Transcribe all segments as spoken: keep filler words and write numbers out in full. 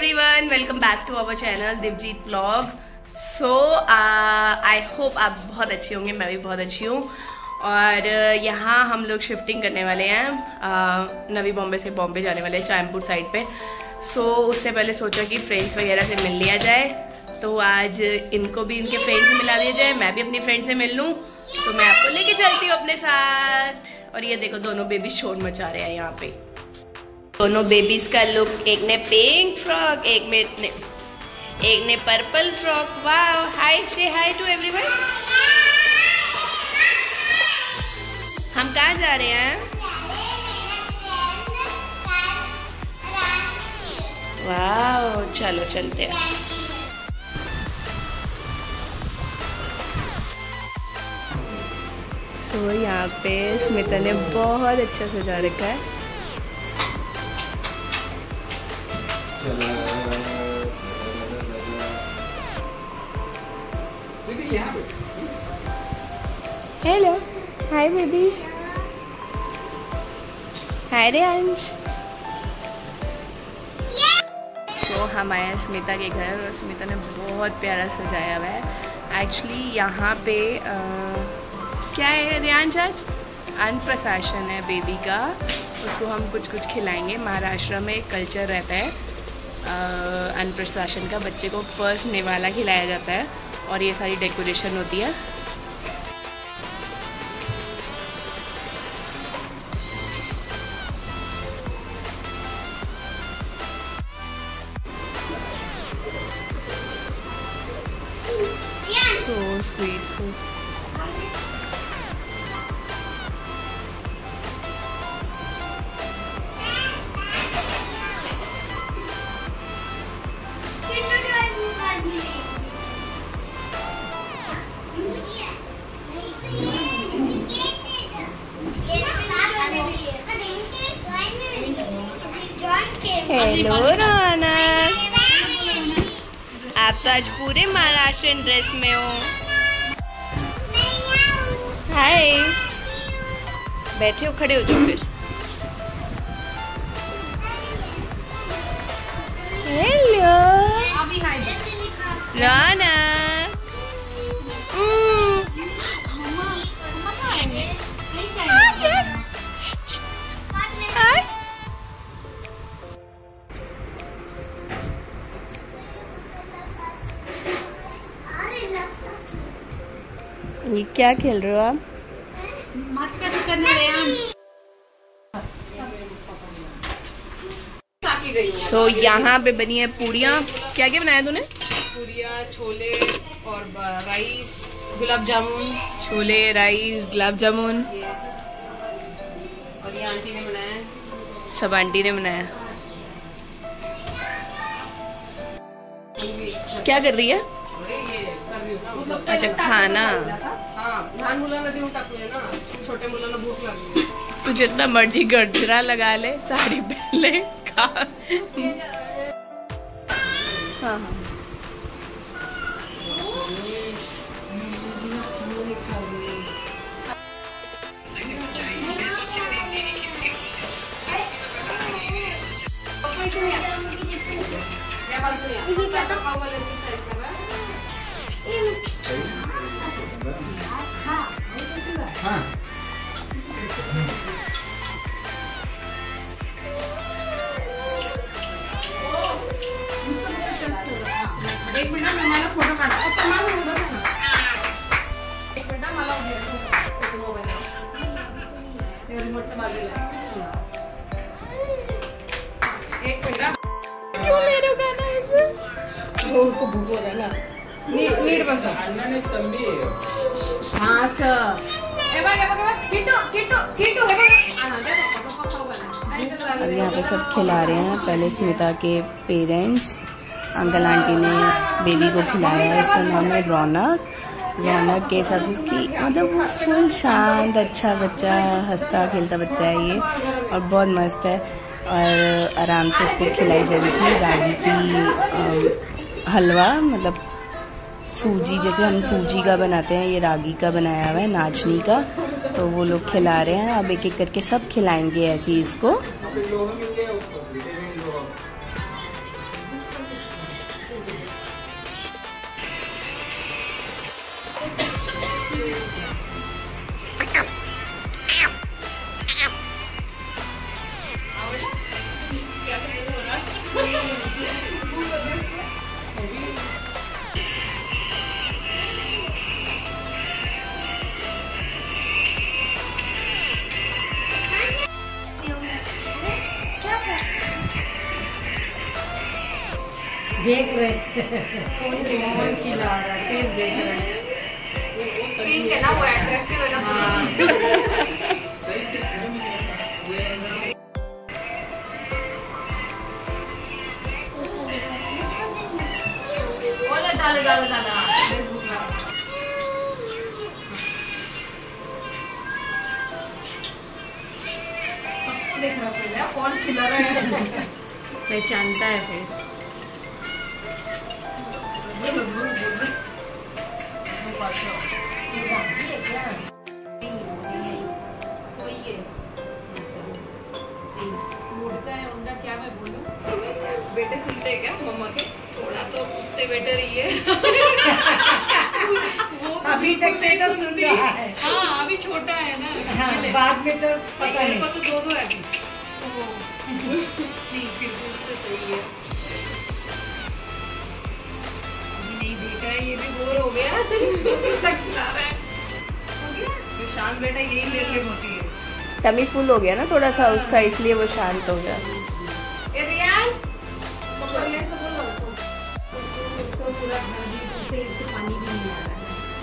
Everyone, welcome back to our channel Divjeet vlog. So I hope आप बहुत अच्छे होंगे, मैं भी बहुत अच्छी हूँ। और uh, यहाँ हम लोग शिफ्टिंग करने वाले हैं, uh, नवी बॉम्बे से बॉम्बे जाने वाले हैं, चायमपुर साइड पे। सो so, उससे पहले सोचा कि फ्रेंड्स वगैरह से मिल लिया जाए, तो आज इनको भी इनके फ्रेंड से मिला दिया जाए, मैं भी अपनी फ्रेंड से मिल लूँ। तो मैं आपको लेके चलती हूँ अपने साथ। और ये देखो, दोनों बेबी शोर मचा रहे हैं यहाँ पे। दोनों बेबीज का लुक, एक ने पिंक फ्रॉक, एक में ने, एक ने पर्पल फ्रॉक। वाओ, हाय, से हाय टू एवरीवन। हम कहाँ जा रहे हैं? वाओ, चलो चलते हैं। तो यहाँ पे स्मिता ने बहुत अच्छा सजा रखा है। हेलो, हाय बेबीज, हाय रेंज। तो हम आए हैं स्मिता के घर और स्मिता ने बहुत प्यारा सजाया हुआ है। एक्चुअली यहाँ पे आ, क्या है रियांश, आज अन्नप्राशन है बेबी का, उसको हम कुछ कुछ खिलाएंगे। महाराष्ट्र में एक कल्चर रहता है अन्नप्राशन का, बच्चे को फर्स्ट निवाला खिलाया जाता है और ये सारी डेकोरेशन होती है। So sweet, so hello Raunak, आप तो आज पूरे महाराष्ट्रियन ड्रेस में हो। हाय, बैठे हो, खड़े हो जाओ फिर। हेलो रौनक। ये क्या खेल रहे हो आप? सो so, यहाँ पे बनी है पूड़ियाँ। क्या क्या बनाया तूने? पूड़ियाँ, छोले और राइस, गुलाब जामुन। छोले, राइस, गुलाब जामुन। और ये आंटी ने बनाया, सब आंटी ने बनाया। क्या कर रही है? अच्छा, खाना। लहान मुलांना देऊन टाकूया ना, छोटे मुलांना भूक लागली। तू जितना मर्जी गजरा लगा ले, साड़ी पहन ले, खा। हाँ हाँ, एक मिनिट, मला फोटो काढा. एक मिनिट, मला फोटो मोबाईल रिमोटच्या बाजूला. एक मिनिट, क्यों ले रहे हो गाना ऐसे? वो उसको भूख हो रहा है ना. नीट नीट बसा. हाँ सर. ए बघ ए बघ किट्टू किट्टू किट्टू हे बघ. अब यहाँ पे सब खिला रहे हैं। पहले स्मिता के पेरेंट्स, अंकल आंटी ने बेबी को खिलाया है। इसका नाम है रौनक। रौनक के साथ उसकी मतलब वो फुल शांत अच्छा बच्चा, हंसता खेलता बच्चा है ये, और बहुत मस्त है। और आराम से उसको खिलाई जा रही थी रागी की हलवा, मतलब सूजी, जैसे हम सूजी का बनाते हैं, ये रागी का बनाया हुआ है, नाचनी का। तो वो लोग खिला रहे हैं। अब एक एक करके सब खिलाएंगे ऐसे ही इसको। देख रहे कौन खिला रहा है, फेस देख रहे हैं। पिंक है ना, वो अट्रैक्टिव है ना। डाले डाले डाले फेसबुक में सबको देख रहा है कौन खिला रहा है। पहचानता है फेस। उनका क्या मैं बोलूं, बेटे सुनते हैं क्या मम्मा के? थोड़ा तो उससे बेटर ही है। अभी तक से तो सुन रहा है। हाँ अभी छोटा है ना। हाँ, बाद में तो पता नहीं। को तो दोनों है अभी। नहीं फिर तो उससे सही है। अभी नहीं देखा है, ये भी बोर हो गया। खिला रहा है। शांत बेटा यही लेर लेर होती है। टमी फुल हो गया ना थोड़ा सा उसका, इसलिए वो शांत हो गया। ए रियाज पूरा घर से पानी भी नहीं आ रहा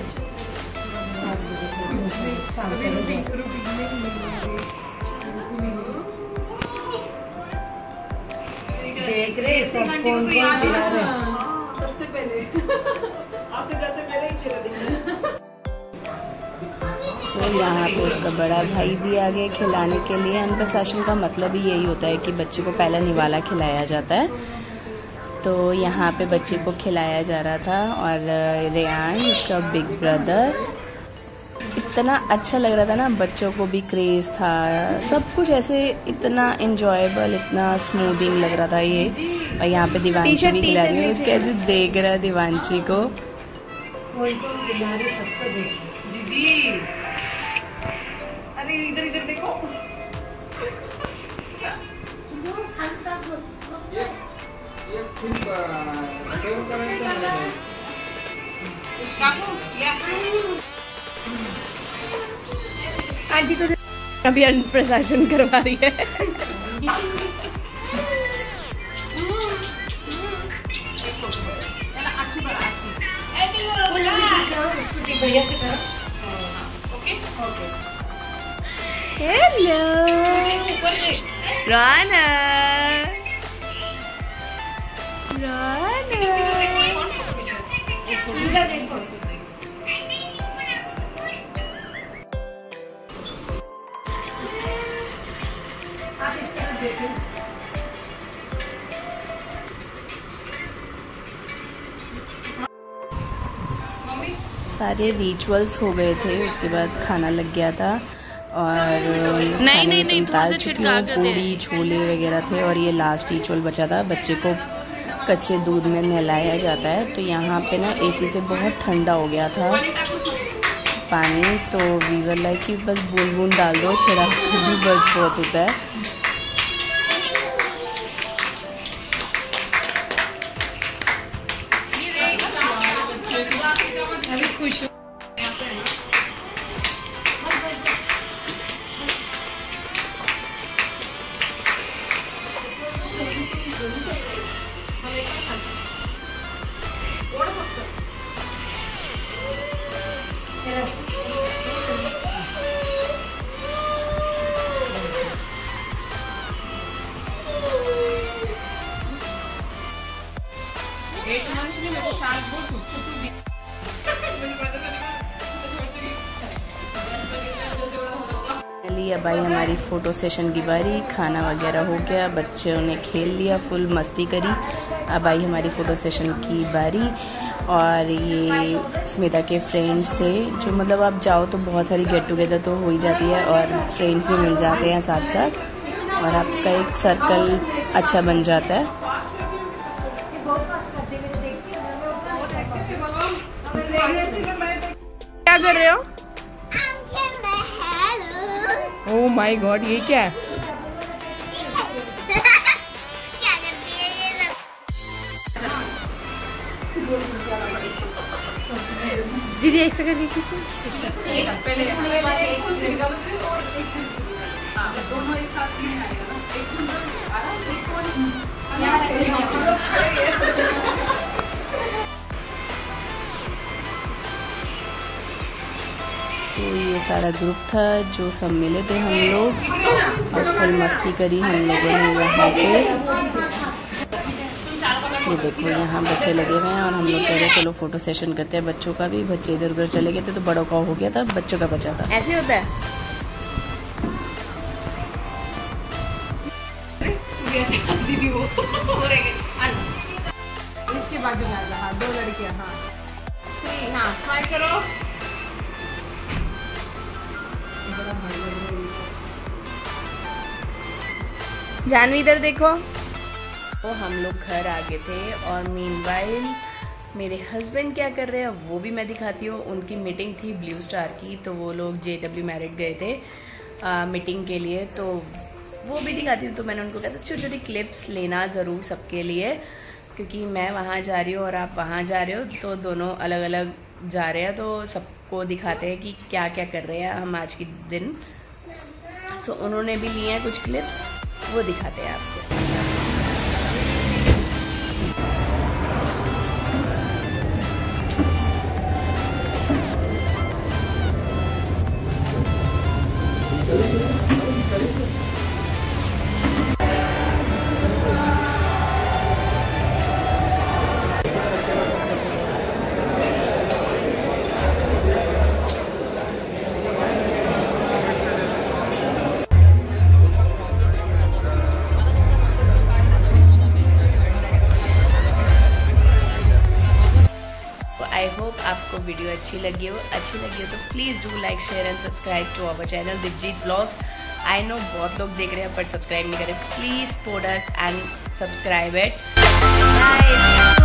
है। देख रहे सब कौन कौन खिला रहे हैं। सबसे पहले आपके जाते पहले ही खिला देंगे। तो यहाँ पे उसका बड़ा भाई भी आ गया खिलाने के लिए। अन्नप्राशन का मतलब ही यही होता है कि बच्चे को पहला निवाला खिलाया जाता है। तो यहाँ पे बच्चे को खिलाया जा रहा था और रेयान उसका बिग ब्रदर, इतना अच्छा लग रहा था ना, बच्चों को भी क्रेज था, सब कुछ ऐसे इतना एंजॉयबल, इतना स्मूथिंग लग रहा था ये। और यहाँ पे दिवांशी भी खिला रही है, कैसे देख रहा है दिवांशी को। दीदी अरे इधर इधर देखो। ये फुल सेव करायचं आहे। काकू या आंटी को अभी अन्नप्राशन करवा रही है। बढ़िया से करो। Okay okay. Hello Rana, Rana इनका देखो। आप इस तरफ देखो। सारे रिचुअल्स हो गए थे, उसके बाद खाना लग गया था और नहीं नहीं नहीं थोड़ा सा छिड़का कर दे। पूरी छोले वगैरह थे और ये लास्ट रिचुअल बचा था। बच्चे को कच्चे दूध में नहलाया जाता है। तो यहाँ पे ना एसी से बहुत ठंडा हो गया था पानी, तो वीवर लाइक कि बस बूंद बूंद डाल दो, छिड़ा भी बस बहुत होता है। अभी खुश हो। एट मंथ्स में मेरे साथ बहुत सुख सुख भी ली। अब आई हमारी फोटो सेशन की बारी, खाना वगैरह हो गया, बच्चों ने खेल लिया, फुल मस्ती करी। अब आई हमारी फोटो सेशन की बारी और ये स्मिता के फ्रेंड्स थे, जो मतलब आप जाओ तो बहुत सारी गेट टुगेदर तो हो ही जाती है और फ्रेंड्स भी मिल जाते हैं साथ साथ और आपका एक सर्कल अच्छा बन जाता है। क्या कर रहे हो? ओह माय गॉड, ये क्या है? दीदी एक सेकंड देखिए। पहले दोनों एक साथ नहीं आएगा ना, एक सारा ग्रुप था जो सब मिले थे हम लोग और फुल मस्ती करी हम लोगों ने यहाँ पे। ये देखो यहाँ बच्चे लगे हुए हैं और हम लोग कह रहे चलो फोटो सेशन करते हैं बच्चों का भी। बच्चे इधर उधर चले गए थे तो बड़ों का हो गया था, बच्चों का बचा था। ऐसे होता है। दीदी वो इसके बाजू में आएगा। हाँ दो लड़कियां। हाँ ठीक। हाँ स्माइल करो। जानवी इधर देखो। तो हम लोग घर आ गए थे और मीनवाइल मेरे हस्बैंड क्या कर रहे हैं वो भी मैं दिखाती हूँ। उनकी मीटिंग थी ब्लू स्टार की, तो वो लोग जे डब्ल्यू मैरिट गए थे आ, मीटिंग के लिए, तो वो भी दिखाती हूँ। तो मैंने उनको कहा था छोटी छोटी क्लिप्स लेना ज़रूर सबके लिए, क्योंकि मैं वहाँ जा रही हूँ और आप वहाँ जा रहे हो, तो दोनों अलग अलग जा रहे हैं, तो सबको दिखाते हैं कि क्या क्या कर रहे हैं हम आज के दिन। सो उन्होंने भी लिए हैं कुछ क्लिप्स, वो दिखाते हैं आपको। आई होप आपको वीडियो अच्छी लगी हो अच्छी लगी हो तो please do like share and subscribe to our channel Divjeet vlogs. I know बहुत लोग देख रहे हैं पर सब्सक्राइब नहीं कर रहे। Please support us and subscribe it. Bye.